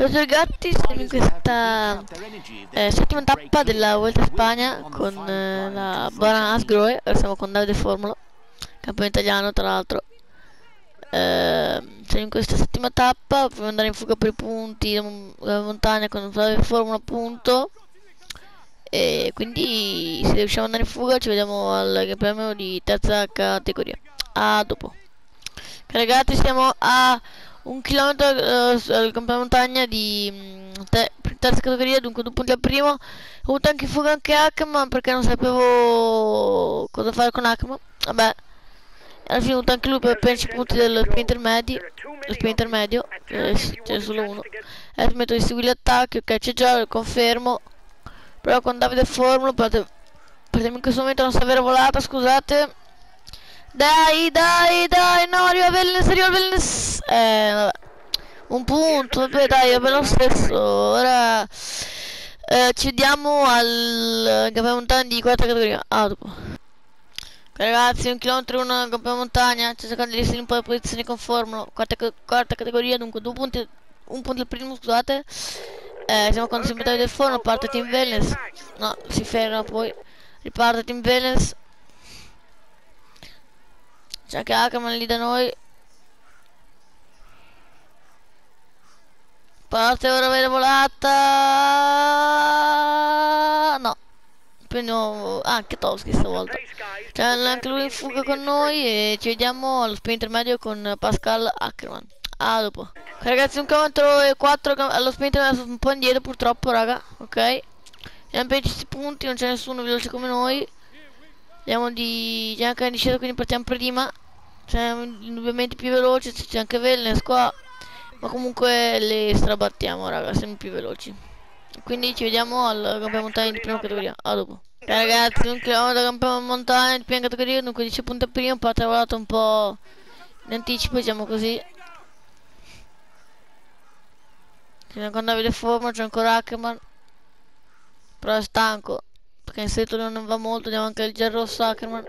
Ciao ragazzi, siamo in questa settima tappa della Vuelta a Spagna con la buona Asgroe. Ora siamo con Davide Formolo, campione italiano tra l'altro. Siamo in questa settima tappa, proviamo ad andare in fuga per i punti, la montagna con Davide Formolo appunto. E quindi se riusciamo ad andare in fuga ci vediamo al campionato di terza categoria. A dopo. Ragazzi, siamo a 1 chilometro al campionato montagna di terza categoria, dunque 2 punti al primo. Ho avuto anche in fuga anche Ackerman perché non sapevo cosa fare con Ackerman. Vabbè, alla fine ho avuto anche lui per prenderci i punti dello sprint intermedio. Lo sprint intermedio, c'è solo uno. Adesso metto di seguire gli attacchi, ok, c'è già, lo confermo. Però con Davide Formolo, in questo momento non so avere volata, scusate. Dai, no, arriva Wellness. Vabbè. Un punto, vabbè, dai, vabbè lo stesso. Ora ci vediamo al campionato montagna di quarta categoria. Ah, dopo. Ok, ragazzi, 1 chilometro al campionato montagna. Sto cercando di essere un po' di posizioni con Formula. Quarta categoria, dunque 2 punti. Un punto al primo, scusate. Siamo con sempre Davide Forno, parte Team Wellness. No, si ferma poi. Riparte Team Wellness. C'è anche Ackerman lì da noi. Parte ora la volata. No. Prendiamo anche Toschi stavolta. C'è anche lui in fuga con noi. E ci vediamo allo sprint intermedio con Pascal Ackerman. Ah, dopo. Ok, ragazzi, 1 km e 4 allo sprint intermedio, un po' indietro purtroppo, raga. Ok. Abbiamo preso questi punti, non c'è nessuno veloce come noi. Andiamo di... C'è anche in discesa, quindi partiamo prima. Siamo indubbiamente più veloci, c'è anche Wellness qua. Ma comunque le strabattiamo, raga, siamo più veloci. Quindi ci vediamo al campione montagna di prima categoria. A dopo. Ok, ragazzi, 1 km da campione montagna di prima categoria, dunque 10 punti a prima, poi ha volato un po' in anticipo, diciamo così. C'è con Davide Forma, c'è ancora Ackerman. Però è stanco, perché in seguito non va molto, andiamo anche il gel rosso Ackerman.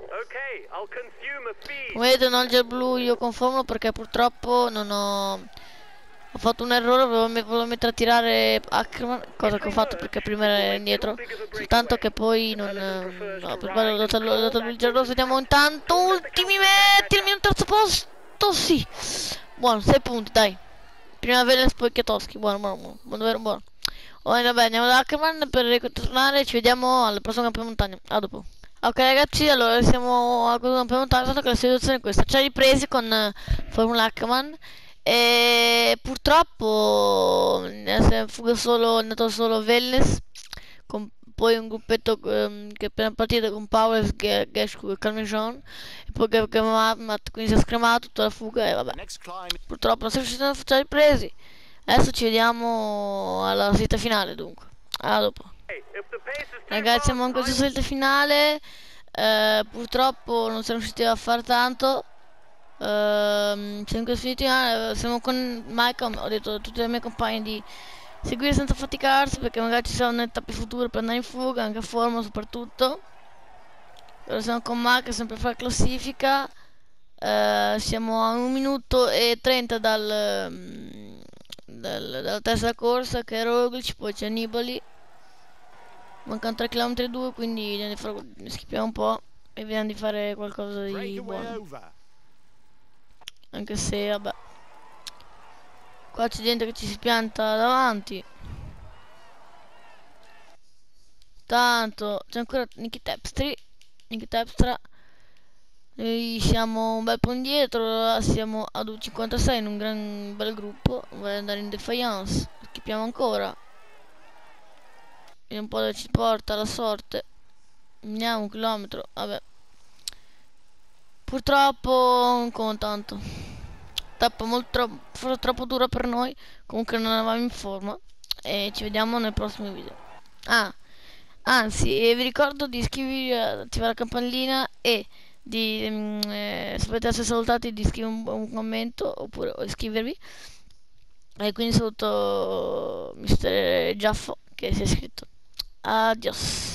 Come vedete non ho il gel blu io con Formula perché purtroppo non ho... Ho fatto un errore, volevo mettere a tirare Ackerman, cosa che ho fatto perché prima era indietro, soltanto che poi non... no, per sbaglio ho dato lui il gel rosso, vediamo intanto, ultimi metri, il mio terzo posto, sì! Buono, 6 punti, dai. Prima Veles, poi Chiatowski, buono. Ora vabbè, andiamo da Ackerman per ritornare, ci vediamo al prossimo campione montagna, a dopo. Ok ragazzi, allora siamo al campione montagna, dato che la situazione è questa, ci ha ripresi con Formula Ackerman. E purtroppo è andato solo Wellness, con poi un gruppetto che è appena partito con Powers, Geschku e Carmejon, e poi che quindi si è scremato tutta la fuga e vabbè. Purtroppo non siamo riusciti a farci ripresi. Adesso ci vediamo alla salita finale dunque. A dopo. Ragazzi, siamo in questa salita finale. Purtroppo non siamo riusciti a fare tanto. Siamo con Michael, ho detto a tutti i miei compagni di seguire senza faticarsi perché magari ci saranno tappe future per andare in fuga, anche a Forma soprattutto. Ora siamo con Michael sempre per fare classifica. Siamo a 1 minuto e 30 dalla terza corsa che è Roglic, poi c'è Nibali. Mancano 3 km e 2, quindi ne schippiamo un po' e vediamo di fare qualcosa di buono. Anche se, vabbè. Qua c'è gente che ci si pianta davanti. Tanto, c'è ancora Nicky Terpstra. Noi siamo un bel po' indietro, siamo ad U56 in un bel gruppo. Vorrei andare in Defiance, schippiamo ancora. Vediamo un po' dove ci porta la sorte. Andiamo 1 chilometro, vabbè. Purtroppo non conta tanto. Tappa forse troppo dura per noi. Comunque non eravamo in forma. E ci vediamo nel prossimo video. Anzi, vi ricordo di iscrivervi, attivare la campanellina e di se volete essere salutati di iscrivervi un commento oppure iscrivervi. E quindi saluto Mister Giaffo che si è iscritto. Adios.